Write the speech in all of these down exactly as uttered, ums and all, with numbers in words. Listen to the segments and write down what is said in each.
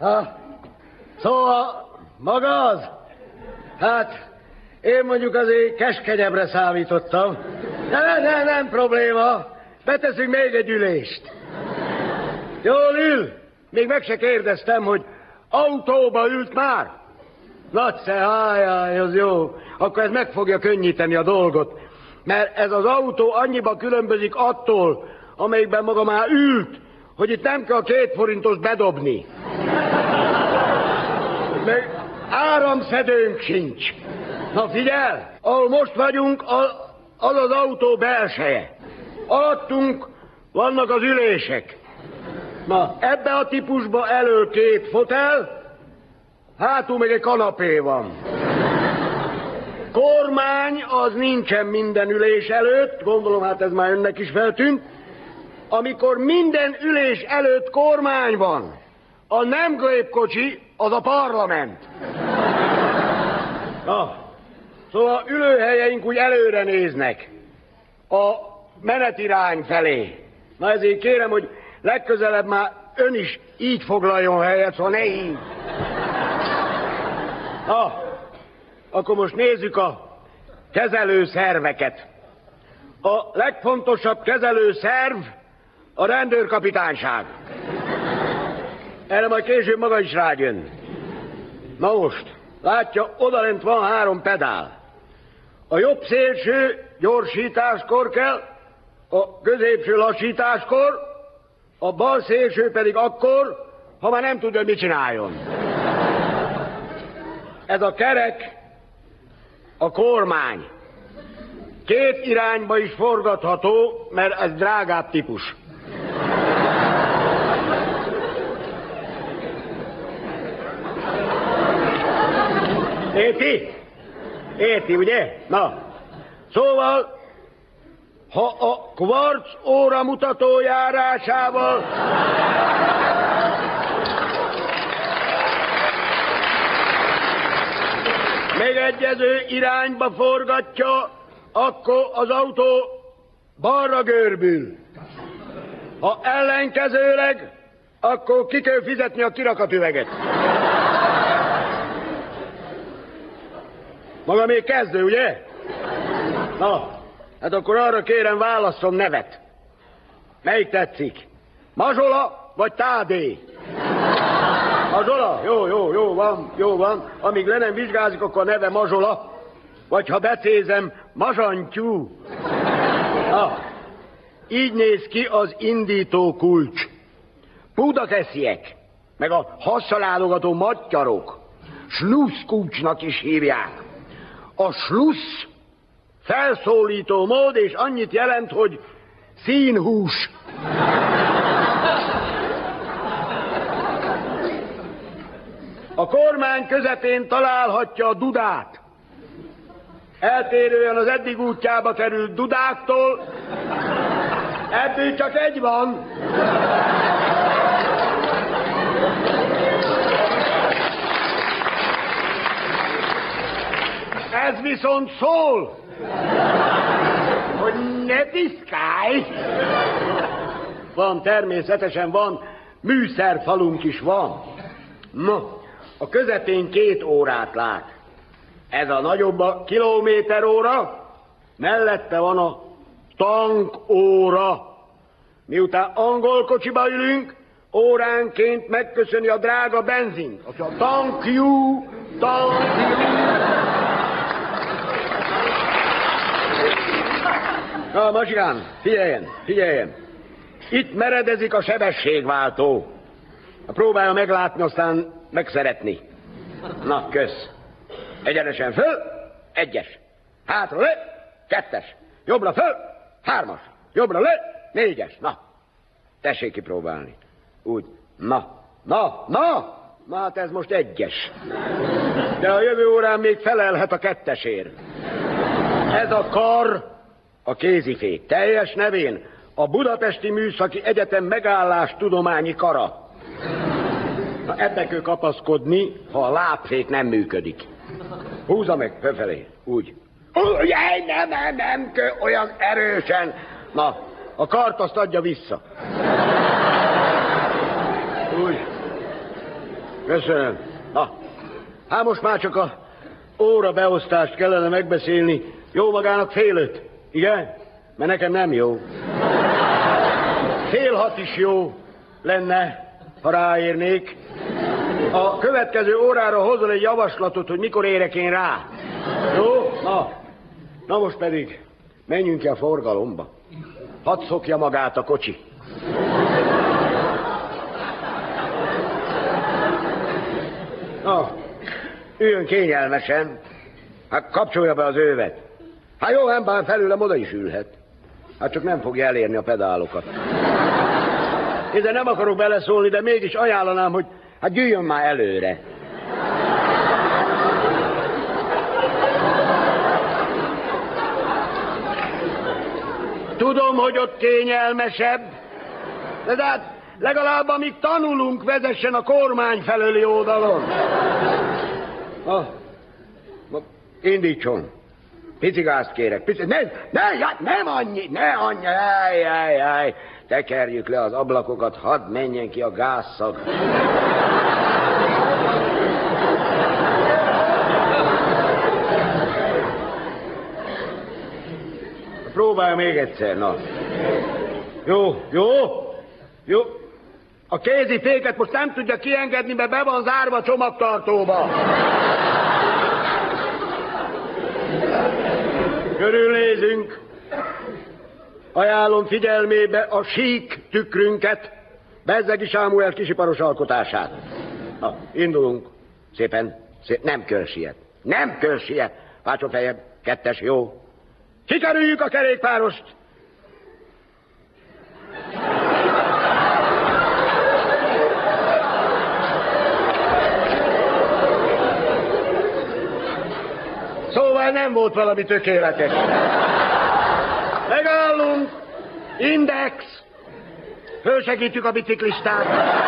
Ha, szóval maga az? Hát, én mondjuk azért keskenyebbre számítottam. De nem, nem, nem probléma. Beteszünk még egy ülést. Jól ül? Még meg se kérdeztem, hogy autóba ült már? Nagyszerű, hájjáj, az jó. Akkor ez meg fogja könnyíteni a dolgot. Mert ez az autó annyiba különbözik attól, amelyikben maga már ült, hogy itt nem kell a két forintos bedobni. Meg áramszedőnk sincs. Na figyel, ahol most vagyunk, az az autó belseje. Alattunk vannak az ülések. Na, ebbe a típusba elől két fotel, hátul meg egy kanapé van. Kormány az nincsen minden ülés előtt, gondolom hát ez már önnek is feltűnt. Amikor minden ülés előtt kormány van, a nem gépkocsi az a parlament. Na, szóval ülőhelyeink úgy előre néznek, a menetirány felé. Na ezért kérem, hogy legközelebb már ön is így foglaljon helyet, szóval ne így. Na, akkor most nézzük a kezelő szerveket. A legfontosabb kezelő szerv a rendőrkapitányság. Erre majd később maga is rájön. Na most, látja, odalent van három pedál. A jobb szélső gyorsításkor kell, a középső lassításkor, a bal szélső pedig akkor, ha már nem tudja, mit csináljon. Ez a kerek a kormány. Két irányba is forgatható, mert ez drágább típus. Érti? Érti, ugye? Na, szóval, ha a kvarc óra mutató járásával megegyező irányba forgatja, akkor az autó balra görbül. Ha ellenkezőleg, akkor ki kell fizetni a kirakatüveget. Maga még kezdő, ugye? Na, hát akkor arra kérem, válasszon nevet. Melyik tetszik? Mazsola vagy Tádé? Mazsola? Jó, jó, jó van, jó van. Amíg le nem vizsgázik, akkor a neve Mazsola. Vagy ha becézem, Mazsantyú. Na, így néz ki az indító kulcs. Pudakesziek, meg a hasszal állogató mattyarok slussz kulcsnak is hívják. A slussz felszólító mód, és annyit jelent, hogy színhús. A kormány közepén találhatja a dudát. Eltérően az eddig útjába került dudáktól, ebből csak egy van. Ez viszont szól, hogy ne piszkálj. Van, természetesen van, műszerfalunk is van. No, a közepén két órát lát. Ez a nagyobb a kilométeróra, mellette van a tankóra. Miután angol kocsiba ülünk, óránként megköszöni a drága benzint. Azt mondja, thank you, thank you. Na, Mazsikám, figyeljen, figyeljen. Itt meredezik a sebességváltó. Próbálja meglátni, aztán megszeretni. Na, kösz. Egyenesen föl, egyes. Hátra le, kettes. Jobbra föl, hármas. Jobbra le, négyes. Na, tessék kipróbálni. Úgy, na, na, na. Na, hát ez most egyes. De a jövő órán még felelhet a kettesért. Ez a kar a kézifék. Teljes nevén a Budapesti Műszaki Egyetem megállástudományi kara. Na, ebbe kell kapaszkodni, ha a lábfék nem működik. Húzza meg, fölfelé, úgy. Ugye, nem, nem, nem kell olyan erősen. Na, a kart azt adja vissza. Úgy. Köszönöm. Na, hát most már csak a óra beosztást kellene megbeszélni. Jó magának fél öt, igen? Mert nekem nem jó. Fél hat is jó lenne, ha ráérnék. A következő órára hozol egy javaslatot, hogy mikor érek én rá. Jó? Na, na most pedig menjünk ki a forgalomba. Hadd szokja magát a kocsi. Na, üljön kényelmesen. Hát kapcsolja be az ővet. Hát jó, nem bár felőlem oda is ülhet. Hát csak nem fogja elérni a pedálokat. Ezzel nem akarok beleszólni, de mégis ajánlanám, hogy hát gyűjjön már előre. Tudom, hogy ott kényelmesebb, de hát legalább amíg tanulunk, vezessen a kormány felőli oldalon. Na, na, indítson. Pici gázt kérek, pici... Ne, ne, ja, nem annyi, ne annyi, jaj, jaj, jaj. Tekerjük le az ablakokat, hadd menjen ki a gázszag. Próbálj még egyszer, na. Jó, jó, jó. A kéziféket most nem tudja kiengedni, mert be van zárva a csomagtartóba. Körülnézünk. Ajánlom figyelmébe a sík tükrünket, Bezzegi Sámuel kisiparos alkotását. Na, indulunk. Szépen, szép, nem kell siet. Nem kell siet. Váltson feljebb, kettes, jó. Kikerüljük a kerékpárost. Szóval nem volt valami tökéletes. Megállunk. Index. Fölsegítjük a biciklistát.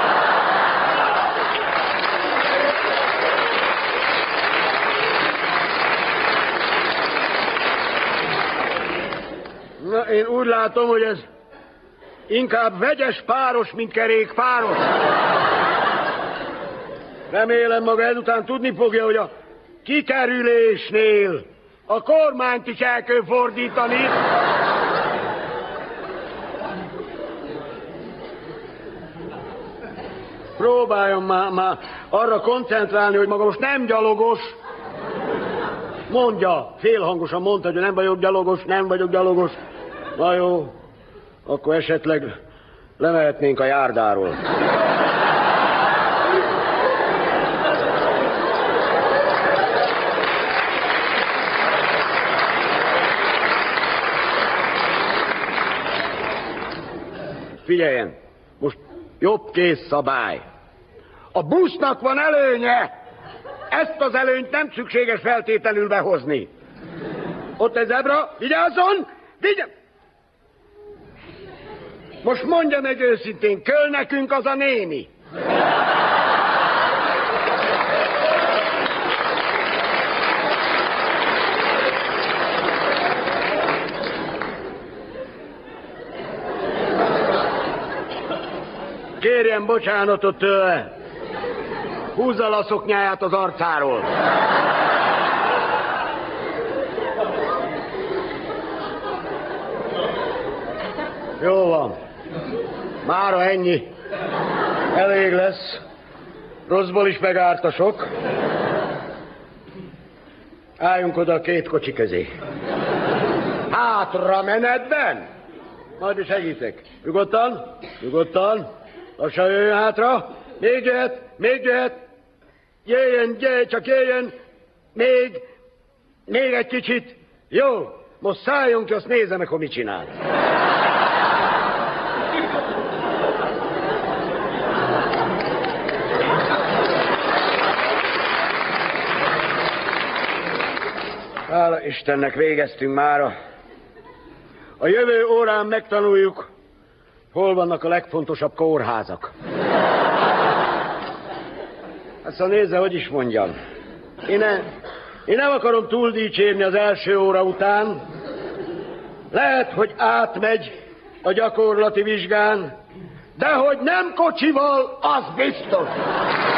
Na, én úgy látom, hogy ez inkább vegyes páros, mint kerékpáros. Remélem maga ezután tudni fogja, hogy a kikerülésnél a kormányt is el kell fordítani. Próbáljon már, már arra koncentrálni, hogy maga most nem gyalogos. Mondja, félhangosan mondta, hogy nem vagyok gyalogos, nem vagyok gyalogos. Na jó, akkor esetleg lemehetnénk a járdáról. Figyeljen, most jobb kész szabály. A busznak van előnye. Ezt az előnyt nem szükséges feltétlenül behozni. Ott egy zebra, vigyázzon! Vigyázz! Most mondja meg őszintén, kell nekünk az a néni? Kérjen bocsánatot tőle. Húzza le a szoknyáját az arcáról. Jó van. Mára ennyi. Elég lesz. Rosszból is megárt a sok. Álljunk oda a két kocsi közé. Hátra menetben. Majd segítek. Nyugodtan, nyugodtan. Lassan jöjjön hátra. Még jöhet, még jöhet. Jöjjön, jöjjön, csak jöjjön. Még, még egy kicsit. Jó, most szálljunk ki, azt nézze meg, hogy mit csinál. Hála Istennek, végeztünk mára. A jövő órán megtanuljuk, hol vannak a legfontosabb kórházak. Hát szóval nézze, hogy is mondjam. Én, ne, én nem akarom túldicsérni az első óra után. Lehet, hogy átmegy a gyakorlati vizsgán, de hogy nem kocsival, az biztos.